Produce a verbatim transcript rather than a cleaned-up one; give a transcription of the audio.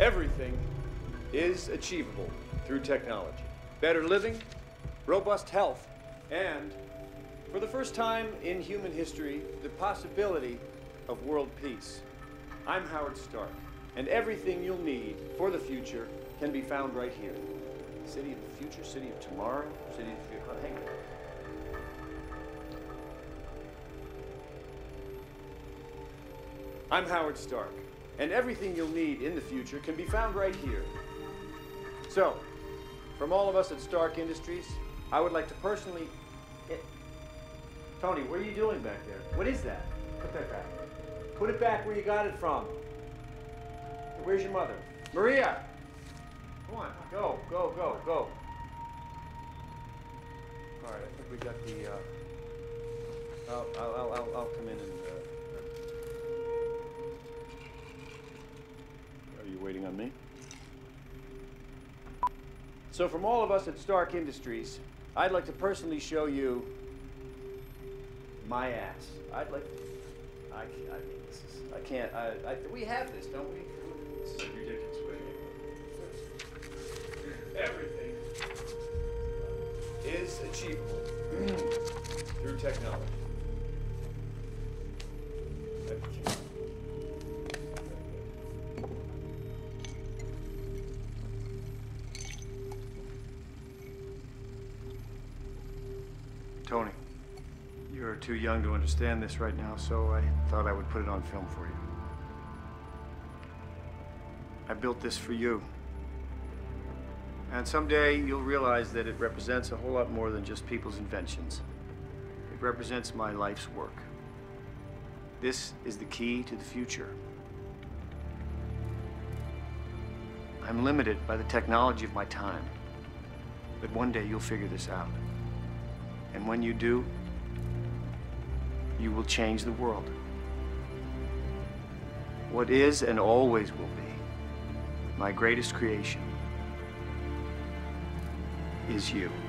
Everything is achievable through technology. Better living, robust health, and, for the first time in human history, the possibility of world peace. I'm Howard Stark, and everything you'll need for the future can be found right here. City of the future, city of tomorrow, city of the future. Oh, hang on. I'm Howard Stark, and everything you'll need in the future can be found right here. So, from all of us at Stark Industries, I would like to personally... It... Tony, what are you doing back there? What is that? Put that back. Put it back where you got it from. Where's your mother? Maria! Come on, go, go, go, go. All right, I think we got the, uh... I'll, I'll, I'll, I'll come in and, uh... Are you waiting on me? So from all of us at Stark Industries, I'd like to personally show you my ass. I'd like to... I, I mean, this is... I can't... I, I, we have this, don't we? This is ridiculous. Everything is achievable through technology. Tony, you're too young to understand this right now, so I thought I would put it on film for you. I built this for you. And someday you'll realize that it represents a whole lot more than just people's inventions. It represents my life's work. This is the key to the future. I'm limited by the technology of my time, but one day you'll figure this out. And when you do, you will change the world. What is and always will be my greatest creation is you.